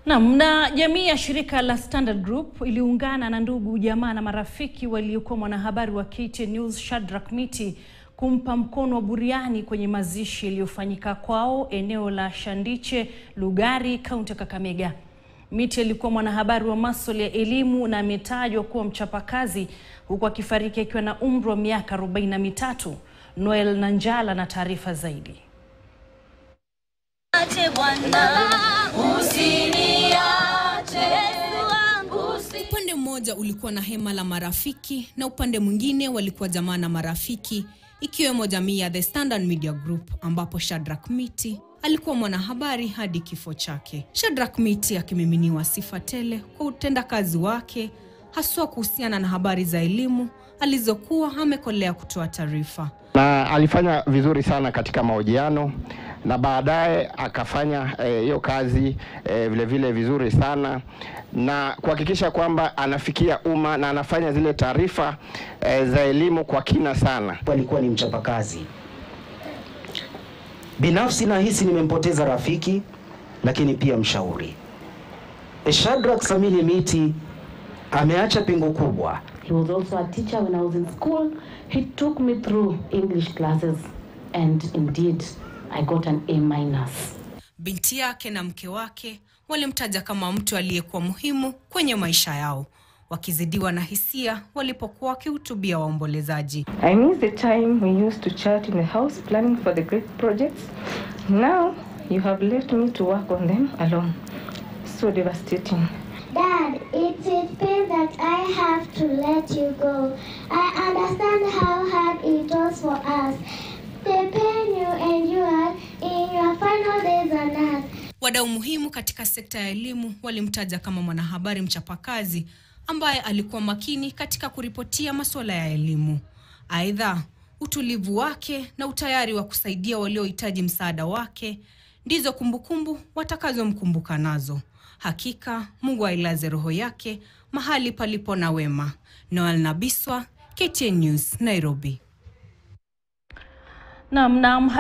Na jamii ya shirika la Standard Group iliungana na ndugu, jamaa na marafiki waliokuwa mwanahabari wa KTN News Shadrack Mitty kumpa mkono wa buriani kwenye mazishi yaliyofanyika kwao eneo la Shandiche, Lugari, kaunti ya Kakamega. Mitty alikuwa mwanahabari wa masuala ya elimu na ametajwa kuwa mchapakazi, huku akifariki akiwa na umri wa miaka 43. Noel Nanjala na taarifa zaidi. Upande mmoja ulikuwa na hema la marafiki na upande mwingine walikuwa jamaa na marafiki, ikiwemo jamii ya The Standard Media Group, ambapo Shadrack Mitty alikuwa mwanahabari hadi kifo chake. Shadrack Mitty akimiminiwa sifa tele kwa utendakazi wake, haswa kuhusiana na habari za elimu alizokuwa amekolea kutoa taarifa. Na alifanya vizuri sana katika mahojiano na baadaye akafanya hiyo kazi vile vile vizuri sana, na kuhakikisha kwamba anafikia umma na anafanya zile taarifa za elimu kwa kina sana. Alikuwa ni mchapakazi. Binafsi nahisi nimempoteza rafiki, lakini pia mshauri. Shadrack Mitty ameacha pengo kubwa. He was also a teacher when I was in school. He took me through English classes and indeed I got an A-. Binti yake na mke wake walimtaja kama mtu aliyekuwa muhimu kwenye maisha yao, wakizidiwa na hisia walipokuwa wakihutubia waombolezaji. I miss the time we used to chat in the house planning for the great projects. Now you have left me to work on them alone. So devastating. Dad, it is pain that I have to let you go. I understand how hard it was for us. The pain you endured in your final days on earth. Wadau muhimu katika sekta ya elimu walimtaja kama mwanahabari mchapakazi ambaye alikuwa makini katika kuripotia masuala ya elimu. Aidha, utulivu wake na utayari wa kusaidia waliohitaji msaada wake ndizo kumbukumbu watakazomkumbuka nazo. Hakika Mungu ailaze roho yake mahali palipo na wema. Noel Nabiswa, KTN News, Nairobi.